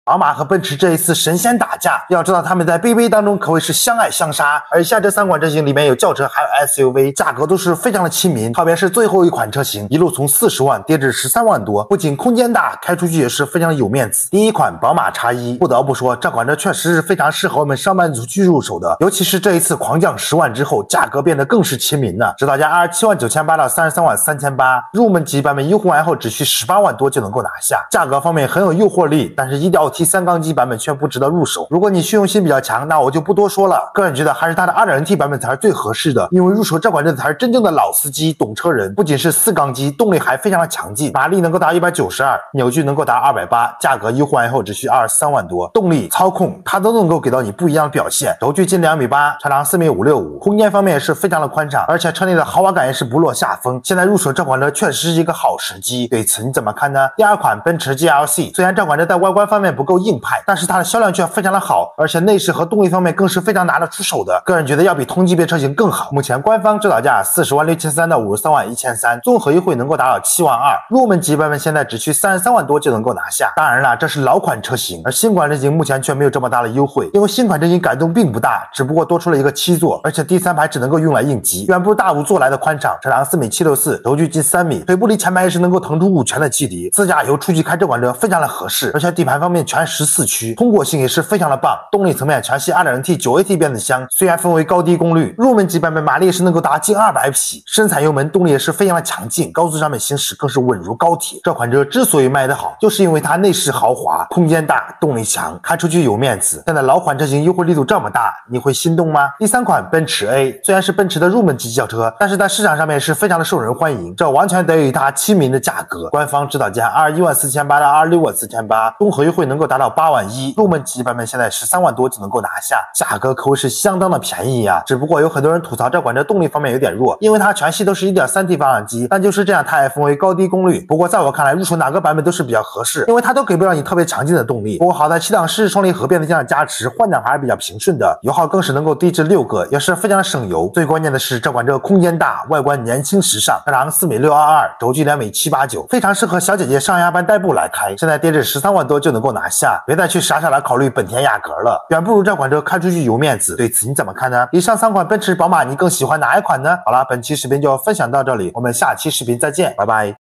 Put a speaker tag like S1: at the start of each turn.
S1: 宝马和奔驰这一次神仙打架，要知道他们在 BBA 当中可谓是相爱相杀。而以下这3款车型里面有轿车还有 SUV， 价格都是非常的亲民，特别是最后一款车型，一路从40万跌至13万多，不仅空间大，开出去也是非常的有面子。第一款宝马 X1， 不得不说这款车确实是非常适合我们上班族去入手的，尤其是这一次狂降10万之后，价格变得更是亲民了，指导价27万9800到33万3800，入门级版本优惠完后只需18万多就能够拿下，价格方面很有诱惑力，但是 1.5T 3缸机版本却不值得入手。如果你虚荣心比较强，那我就不多说了。个人觉得还是它的 2.0T 版本才是最合适的，因为入手这款车才是真正的老司机、懂车人。不仅是4缸机，动力还非常的强劲，马力能够达192，扭矩能够达280，价格优惠完后只需23万多。动力、操控它都能够给到你不一样的表现。轴距近2.8米，车长4.565米，空间方面也是非常的宽敞，而且车内的豪华感也是不落下风。现在入手这款车确实是一个好时机，对此你怎么看呢？第2款奔驰 GLC， 虽然这款车在外观方面不够硬派，但是它的销量却非常的好，而且内饰和动力方面更是非常拿得出手的，个人觉得要比同级别车型更好。目前官方指导价40万6300到53万1300，综合优惠能够达到7万2，入门级版本现在只需33万多就能够拿下。当然了，这是老款车型，而新款车型目前却没有这么大的优惠，因为新款车型改动并不大，只不过多出了一个7座，而且第3排只能够用来应急，远不如大5座来的宽敞。车长4.764米，轴距近3米，腿部离前排也是能够腾出5拳的距离，自驾游出去开这款车非常的合适，而且底盘方面全14驱，通过性也是非常的棒。动力层面全系 2.0T 9AT 变速箱，虽然分为高低功率，入门级版本马力也是能够达近200匹，深踩油门动力也是非常的强劲，高速上面行驶更是稳如高铁。这款车之所以卖得好，就是因为它内饰豪华，空间大，动力强，开出去有面子。现在老款车型优惠力度这么大，你会心动吗？第3款奔驰 A， 虽然是奔驰的入门级轿车，但是在市场上面是非常的受人欢迎，这完全得益于它亲民的价格。官方指导价21万4800到26万4800，综合优惠能够达到8万1，入门级版本现在13万多就能够拿下，价格可谓是相当的便宜呀。只不过有很多人吐槽这款车动力方面有点弱，因为它全系都是 1.3T 发动机，但就是这样它也分为高低功率。不过在我看来，入手哪个版本都是比较合适，因为它都给不了你特别强劲的动力。不过好在7档湿式双离合变速箱的加持，换挡还是比较平顺的，油耗更是能够低至6个，也是非常的省油。最关键的是这款车空间大，外观年轻时尚，车长4.622米，轴距2.789米，非常适合小姐姐上下班代步来开。现在跌至13万多就能够拿下，别再去傻傻的考虑本田雅阁了，远不如这款车开出去有面子。对此你怎么看呢？以上3款奔驰、宝马，你更喜欢哪一款呢？好了，本期视频就分享到这里，我们下期视频再见，拜拜。